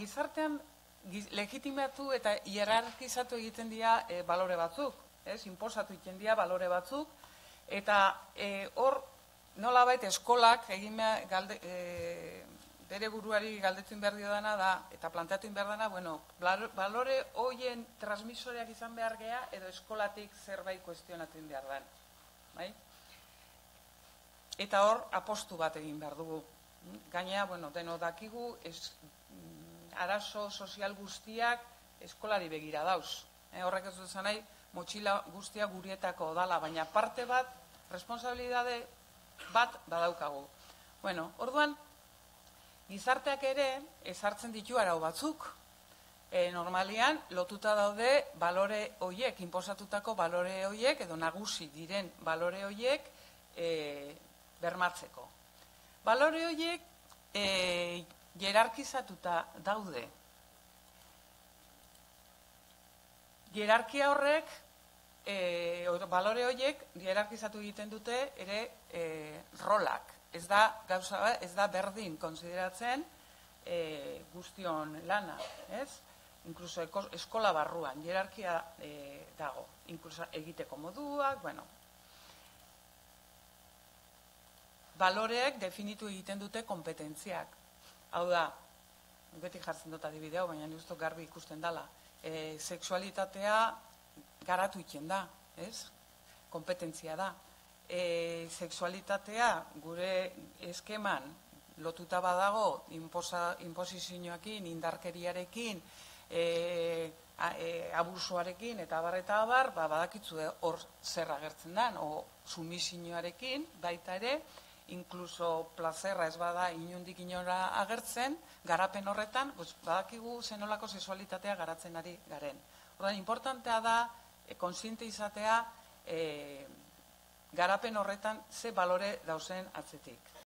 gizartean legitimatu eta hierarkizatu egiten dira balore batzuk, inposatu egiten dira balore batzuk, eta hor nolabait eskolak egin bere buruari galdetzen behar diodana da, eta planteatu behar dana, bueno, balore hoien transmisoreak izan behar gea, edo eskolatik zerbait kuestionatzen behar den. Bai? Eta hor, apostu bat egin behar dugu. Gainera, bueno, deno dakigu, arazo sozial guztiak eskolari begira dauz. Horrek ez duzan nahi, motxila guztia gurietako dala, baina parte bat, responsabilidade bat badaukagu. Bueno, orduan, gizarteak ere ezartzen ditu arau batzuk. Normalian, lotuta daude balore hoiek, inposatutako balore hoiek, edo nagusi diren balore hoiek bermatzeko. Balore hoiek jerarkizatuta daude. Jerarkia horrek, balore hoiek jerarkizatu egiten dute ere rolak. Ez da berdin konsideratzen guztion lana, ez? Inkluso eskola barruan, jerarkia dago. Inkluso egiteko moduak, bueno. Baloreek definitu egiten dute kompetentziak. Hau da, beti jartzen dut adibidea, baina ni uste garbi ikusten dela. Sexualitatea garatu egiten da, ez? Kompetentzia da. Sexualitatea gure eskeman lotuta badago inposizioakin, indarkeriarekin, abusuarekin eta abar, badakitzu hor zer agertzen den, o sumizioarekin baita ere, inkluso plazerra ez bada inundik inora agertzen, garapen horretan, badakigu zenolako sexualitatea garatzen ari garen. Orduan, importantea da, kontziente izatea, garapen horretan ze balore dauzen atzetik.